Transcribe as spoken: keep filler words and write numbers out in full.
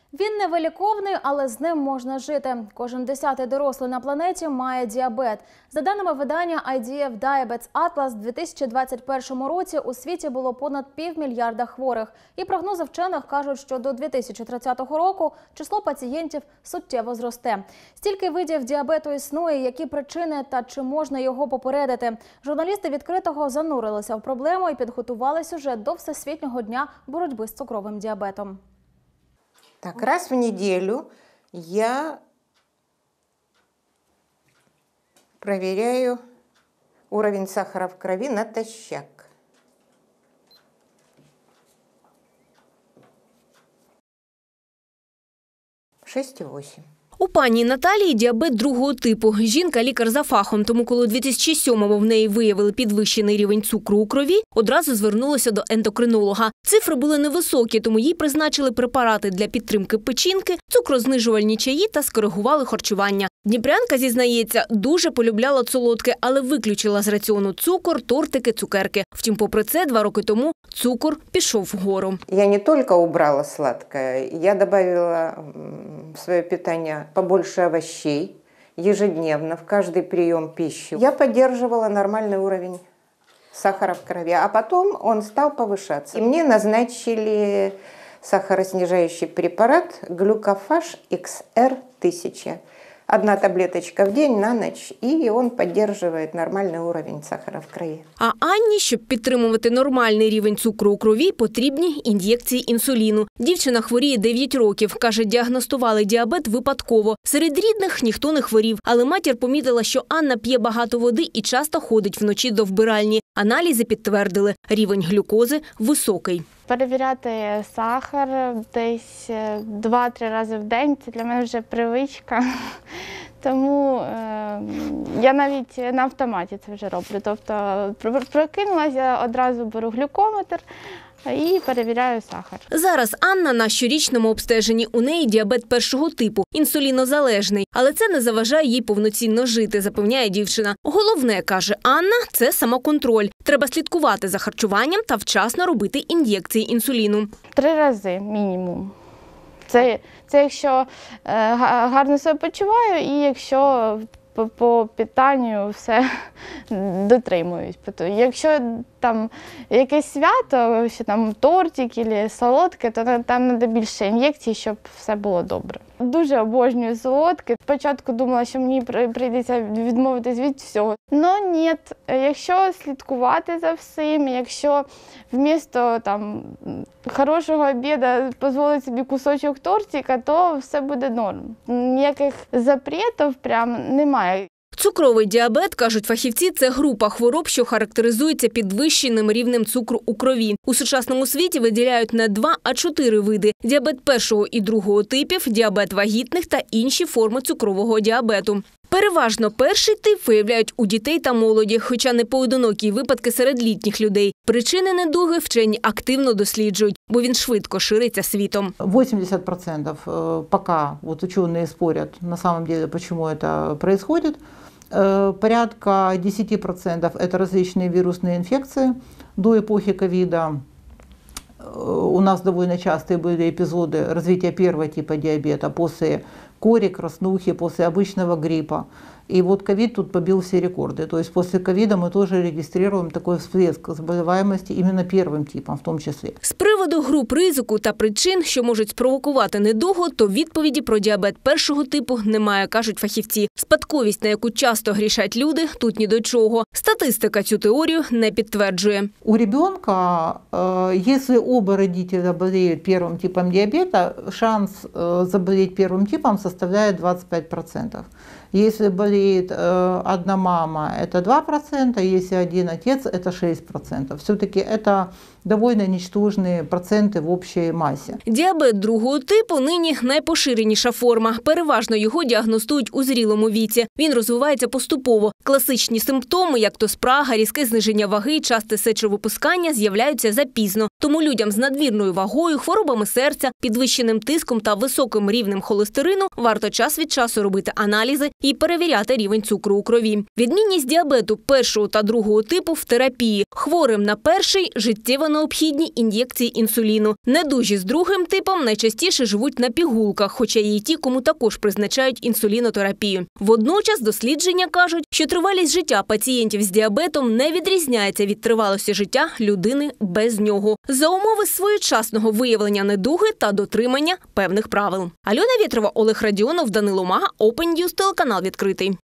Він невиліковний, але з ним можна жити. Кожен десятий дорослий на планеті має діабет. За даними видання ай ді еф Diabetes Atlas, у дві тисячі двадцять першому році у світі було понад півмільярда хворих. І прогнози вчених кажуть, що до дві тисячі тридцятого року число пацієнтів суттєво зросте. Стільки видів діабету існує, які причини та чи можна його попередити. Журналісти «Відкритого» занурилися в проблему і підготували сюжет до Всесвітнього дня боротьби з цукровим діабетом. Так, раз в неделю я проверяю уровень сахара в крови натощак. шесть и восемь. У пані Наталії діабет другого типу. Жінка – лікар за фахом, тому коли у дві тисячі сьомому в неї виявили підвищений рівень цукру у крові, одразу звернулася до ендокринолога. Цифри були невисокі, тому їй призначили препарати для підтримки печінки, цукрознижувальні чаї та скоригували харчування. Дніпрянка, зізнається, дуже полюбляла солодке, але виключила з раціону цукор, тортики, цукерки. Втім, попри це, два роки тому цукор пішов вгору. Я не тільки убрала сладкое, я добавила в своє питання побольше овощей ежедневно в каждый прием пищи. Я поддерживала нормальный уровень сахара в крови, а потом он стал повышаться. И мне назначили сахароснижающий препарат Глюкофаж икс эр тысяча. Одна таблеточка в день на ночь, і він підтримує нормальний рівень сахара в крові. А Анні, щоб підтримувати нормальний рівень цукру у крові, потрібні ін'єкції інсуліну. Дівчина хворіє дев'ять років. Каже, діагностували діабет випадково. Серед рідних ніхто не хворів. Але матір помітила, що Анна п'є багато води і часто ходить вночі до вбиральні. Аналізи підтвердили – рівень глюкози високий. Перевіряти сахар десь два-три рази в день – це для мене вже привичка. Тому е, я навіть на автоматі це вже роблю. Тобто прокинулася, я одразу беру глюкометр і перевіряю сахар. Зараз Анна на щорічному обстеженні. У неї діабет першого типу, інсулінозалежний. Але це не заважає їй повноцінно жити, запевняє дівчина. Головне, каже Анна, це самоконтроль. Треба слідкувати за харчуванням та вчасно робити ін'єкції інсуліну. Три рази мінімум. Це, це якщо е, гарно себе почуваю і якщо по, по питанню все дотримуюсь. Якщо там якесь свято, що там тортик або солодке, то там треба більше ін'єкцій, щоб все було добре. Дуже обожнюю солодке. Спочатку думала, що мені прийдеться відмовитись від всього. Ну ні, якщо слідкувати за всім, якщо вмісто там хорошого обіду дозволити собі кусочок тортика, то все буде норм. Ніяких запретів прям немає. Цукровий діабет, кажуть фахівці, це група хвороб, що характеризується підвищеним рівнем цукру у крові. У сучасному світі виділяють не два, а чотири види – діабет першого і другого типів, діабет вагітних та інші форми цукрового діабету. Переважно перший тип виявляють у дітей та молоді, хоча не поодинокі випадки серед літніх людей. Причини недуги вчені активно досліджують, бо він швидко шириться світом. восемьдесят процентов пока вот ученые спорят, на самом деле, почему это происходит. Порядка десять процентов это различные вирусные инфекции. До эпохи ковида у нас довольно частые были эпизоды развития первого типа диабета после кори, краснухи, после обычного гриппа. И вот ковид тут побил все рекорды. То есть после ковида мы тоже регистрируем такой всплеск заболеваемости именно первым типом в том числе. З приводу груп ризику та причин, що можуть спровокувати недугу, то відповіді про діабет першого типу немає, кажуть фахівці. Спадковість, на яку часто грішать люди, тут ні до чого. Статистика цю теорію не підтверджує. У ребенка, если оба родителя болеют первым типом диабета, шанс заболеть первым типом составляет двадцать пять процентов. Если болеет э, одна мама, это два процента, если один отец, это шесть процентов. Все-таки это довольно ничтожные проценти в общій масі. Діабет другого типу нині найпоширеніша форма. Переважно його діагностують у зрілому віці. Він розвивається поступово. Класичні симптоми, як то спрага, різке зниження ваги, часте сечовипускання, з'являються запізно. Тому людям з надмірною вагою, хворобами серця, підвищеним тиском та високим рівнем холестерину варто час від часу робити аналізи і перевіряти рівень цукру у крові. Відмінність діабету першого та другого типу в терапії. Хворим на перший – життєво необхідні ін'єкції інсуліну. Недужі з другим типом найчастіше живуть на пігулках, хоча є й ті, кому також призначають інсулінотерапію. Водночас дослідження кажуть, що тривалість життя пацієнтів з діабетом не відрізняється від тривалості життя людини без нього. За умови своєчасного виявлення недуги та дотримання певних правил. Альона Вєтрова, Олег Радіонов, Данило Мага, Open News, телеканал відкритий.